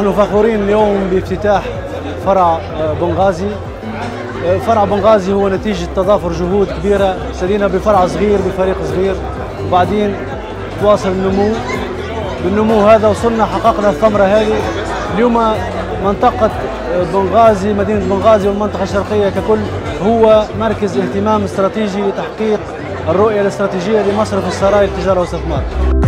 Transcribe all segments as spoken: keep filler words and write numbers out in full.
نحن فخورين اليوم بافتتاح فرع بنغازي. فرع بنغازي هو نتيجة تضافر جهود كبيرة، ابتدينا بفرع صغير بفريق صغير وبعدين تواصل النمو، بالنمو هذا وصلنا حققنا الثمرة هذه. اليوم منطقة بنغازي، مدينة بنغازي والمنطقة الشرقية ككل هو مركز اهتمام استراتيجي لتحقيق الرؤية الاستراتيجية لمصرف السراي للتجارة والاستثمار.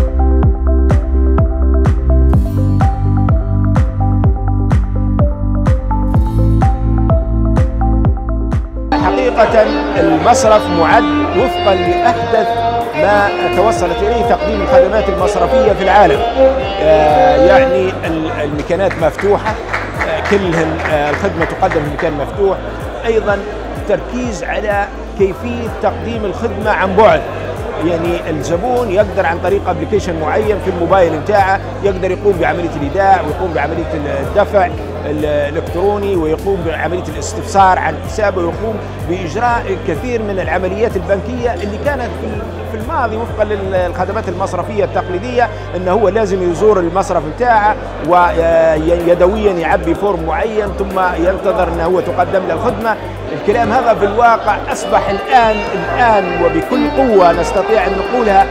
حقيقة المصرف معد وفقا لأحدث ما توصلت إليه تقديم الخدمات المصرفية في العالم. يعني المكانات مفتوحة، كلهم الخدمة تقدم في مكان مفتوح. أيضا التركيز على كيفية تقديم الخدمة عن بعد، يعني الزبون يقدر عن طريق ابلكيشن معين في الموبايل بتاعه يقدر يقوم بعمليه الايداع ويقوم بعمليه الدفع الالكتروني ويقوم بعمليه الاستفسار عن حسابه ويقوم باجراء كثير من العمليات البنكيه اللي كانت في الماضي وفقا للخدمات المصرفيه التقليديه انه هو لازم يزور المصرف بتاعه ويدويا يعبي فورم معين ثم ينتظر انه هو تقدم له الخدمه. الكلام هذا في الواقع اصبح الان الان وبكل قوه نستطيع ان نقولها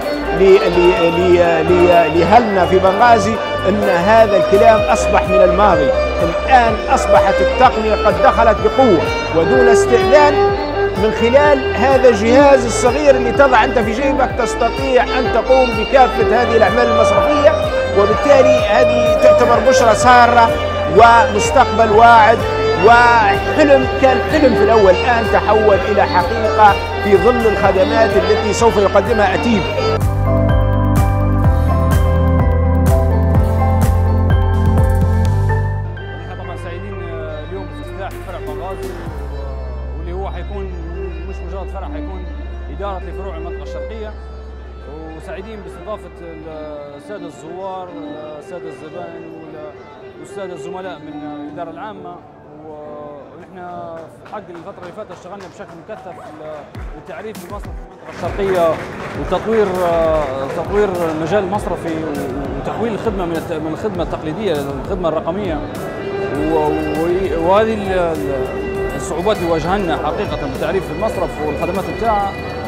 لأهلنا في بنغازي ان هذا الكلام اصبح من الماضي. الان اصبحت التقنيه قد دخلت بقوه ودون استئذان. من خلال هذا الجهاز الصغير اللي تضع انت في جيبك تستطيع ان تقوم بكافه هذه الاعمال المصرفيه، وبالتالي هذه تعتبر بشرى ساره ومستقبل واعد، وحلم كان حلم في الأول الآن تحول إلى حقيقة في ظل الخدمات التي سوف يقدمها أتيب. نحن طبعا سعيدين اليوم بافتتاح فرع بنغازي، واللي هو حيكون مش مجرد فرع، حيكون إدارة لفروع المنطقة الشرقية، وسعيدين باستضافة السادة الزوار، السادة الزبائن والسادة الزملاء من الإدارة العامة. ونحن في حق الفترة اللي فاتت اشتغلنا بشكل مكثف للتعريف بمصرف المنطقة الشرقية وتطوير تطوير المجال المصرفي وتحويل الخدمة من الخدمة التقليدية للخدمة الرقمية. وهذه الصعوبات اللي واجهنا حقيقة بتعريف المصرف والخدمات بتاعه،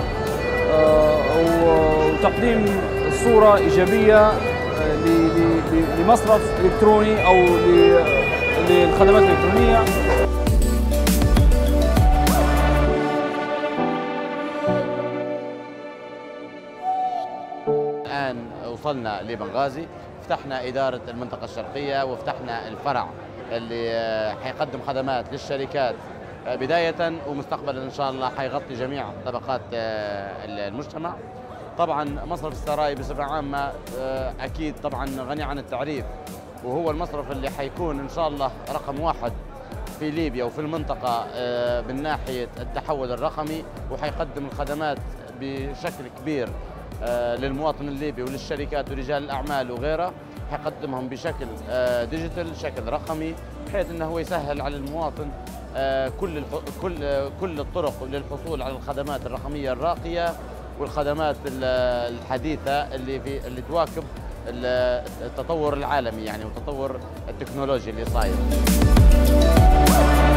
وتقديم صورة إيجابية لمصرف إلكتروني أو للخدمات الإلكترونية. الآن وصلنا لبنغازي، فتحنا إدارة المنطقة الشرقية وفتحنا الفرع اللي حيقدم خدمات للشركات بداية ومستقبلا إن شاء الله حيغطي جميع طبقات المجتمع. طبعا مصرف السراي بصفة عامة أكيد طبعا غني عن التعريف، وهو المصرف اللي حيكون إن شاء الله رقم واحد في ليبيا وفي المنطقة من ناحية التحول الرقمي، وحيقدم الخدمات بشكل كبير للمواطن الليبي وللشركات ورجال الأعمال وغيرها، حيقدمهم بشكل ديجيتال، شكل رقمي، بحيث أنه هو يسهل على المواطن كل كل كل الطرق للحصول على الخدمات الرقمية الراقية والخدمات الحديثة اللي في اللي تواكب التطور العالمي يعني والتطور التكنولوجي اللي صاير.